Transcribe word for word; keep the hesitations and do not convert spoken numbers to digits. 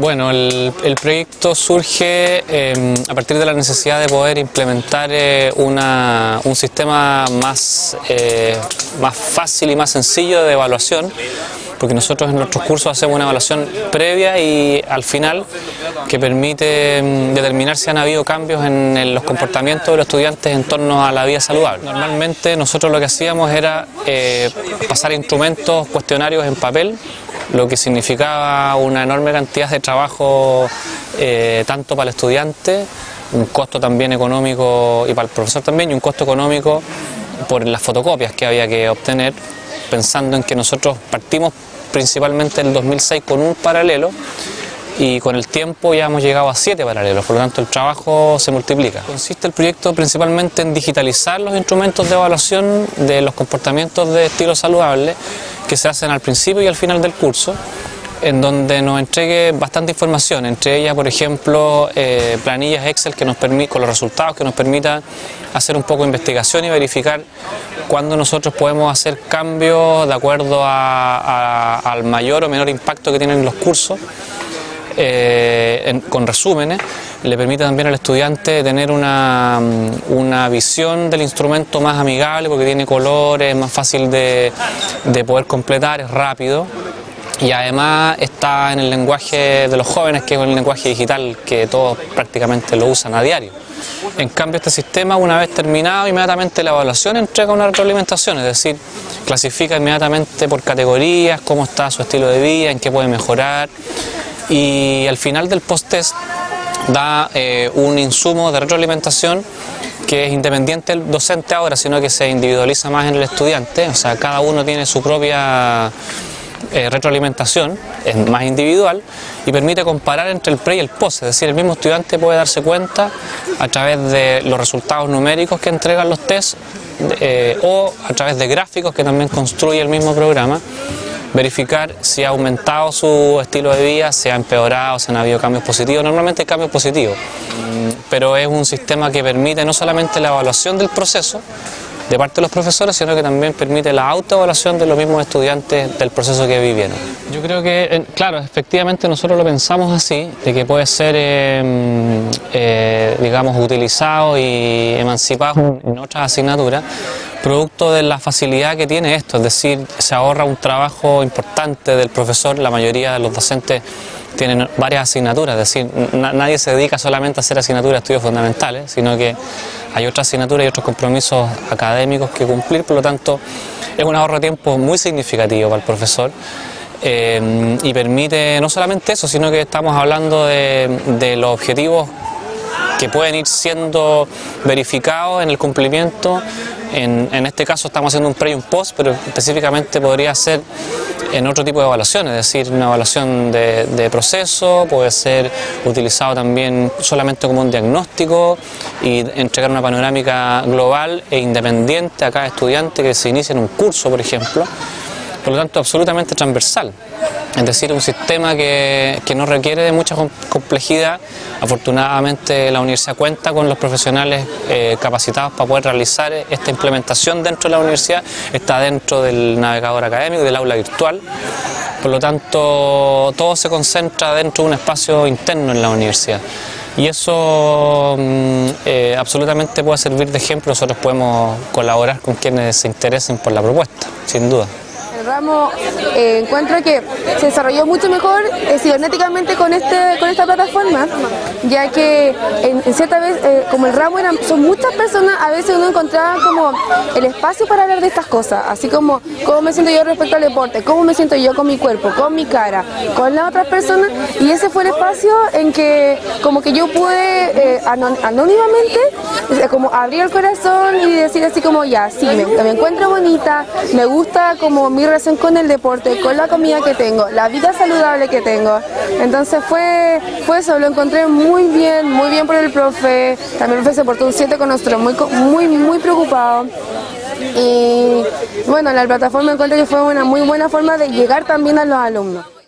Bueno, el, el proyecto surge eh, a partir de la necesidad de poder implementar eh, una, un sistema más, eh, más fácil y más sencillo de evaluación, porque nosotros en nuestros cursos hacemos una evaluación previa y al final que permite determinar si han habido cambios en, en los comportamientos de los estudiantes en torno a la vida saludable. Normalmente nosotros lo que hacíamos era eh, pasar instrumentos, cuestionarios en papel, lo que significaba una enorme cantidad de trabajo eh, tanto para el estudiante, un costo también económico, y para el profesor también, y un costo económico por las fotocopias que había que obtener, pensando en que nosotros partimos principalmente en el dos mil seis con un paralelo y con el tiempo ya hemos llegado a siete paralelos, por lo tanto el trabajo se multiplica. Consiste el proyecto principalmente en digitalizar los instrumentos de evaluación de los comportamientos de estilo saludable que se hacen al principio y al final del curso, en donde nos entregue bastante información, entre ellas, por ejemplo, eh, planillas Excel que nos permit, con los resultados que nos permitan hacer un poco de investigación y verificar cuándo nosotros podemos hacer cambios de acuerdo a, a, al mayor o menor impacto que tienen los cursos. Eh, en, con resúmenes, le permite también al estudiante tener una, una visión del instrumento más amigable porque tiene colores, es más fácil de, de poder completar, es rápido y además está en el lenguaje de los jóvenes, que es el lenguaje digital que todos prácticamente lo usan a diario. En cambio, este sistema, una vez terminado, inmediatamente la evaluación entrega una retroalimentación, es decir, clasifica inmediatamente por categorías, cómo está su estilo de vida, en qué puede mejorar, y al final del post-test da eh, un insumo de retroalimentación que es independiente del docente ahora, sino que se individualiza más en el estudiante, o sea, cada uno tiene su propia eh, retroalimentación, es más individual y permite comparar entre el pre y el post, es decir, el mismo estudiante puede darse cuenta a través de los resultados numéricos que entregan los tests eh, o a través de gráficos que también construye el mismo programa, verificar si ha aumentado su estilo de vida, si ha empeorado, si han habido cambios positivos. Normalmente hay cambios positivos, pero es un sistema que permite no solamente la evaluación del proceso de parte de los profesores, sino que también permite la autoevaluación de los mismos estudiantes del proceso que vivieron. Yo creo que, claro, efectivamente nosotros lo pensamos así, de que puede ser, eh, eh, digamos, utilizado y emancipado en otras asignaturas, producto de la facilidad que tiene esto, es decir, se ahorra un trabajo importante del profesor. La mayoría de los docentes tienen varias asignaturas, es decir, na nadie se dedica solamente a hacer asignaturas de estudios fundamentales, sino que hay otras asignaturas y otros compromisos académicos que cumplir, por lo tanto es un ahorro de tiempo muy significativo para el profesor. Eh, y permite no solamente eso, sino que estamos hablando de, de los objetivos que pueden ir siendo verificados en el cumplimiento. En, en este caso estamos haciendo un pre y un post, pero específicamente podría ser en otro tipo de evaluaciones, es decir, una evaluación de, de proceso, puede ser utilizado también solamente como un diagnóstico y entregar una panorámica global e independiente a cada estudiante que se inicie en un curso, por ejemplo. Por lo tanto, absolutamente transversal, es decir, un sistema que, que no requiere de mucha complejidad. Afortunadamente la universidad cuenta con los profesionales eh, capacitados para poder realizar esta implementación dentro de la universidad, está dentro del navegador académico y del aula virtual, por lo tanto todo se concentra dentro de un espacio interno en la universidad. Y eso eh, absolutamente puede servir de ejemplo. Nosotros podemos colaborar con quienes se interesen por la propuesta, sin duda. El ramo eh, encuentro que se desarrolló mucho mejor eh, cibernéticamente con este con esta plataforma, ya que en, en cierta vez, eh, como el ramo eran, son muchas personas, a veces uno encontraba como el espacio para hablar de estas cosas, así como cómo me siento yo respecto al deporte, cómo me siento yo con mi cuerpo, con mi cara, con las otras personas, y ese fue el espacio en que como que yo pude eh, anónimamente eh, como abrir el corazón y decir así como ya, sí, me, me encuentro bonita, me gusta como mi relación con el deporte, con la comida que tengo, la vida saludable que tengo. Entonces fue, fue eso, lo encontré muy bien, muy bien por el profe. También el profe se portó un siete con nosotros, muy, muy, muy preocupado. Y bueno, la plataforma encuentro que fue una muy buena forma de llegar también a los alumnos.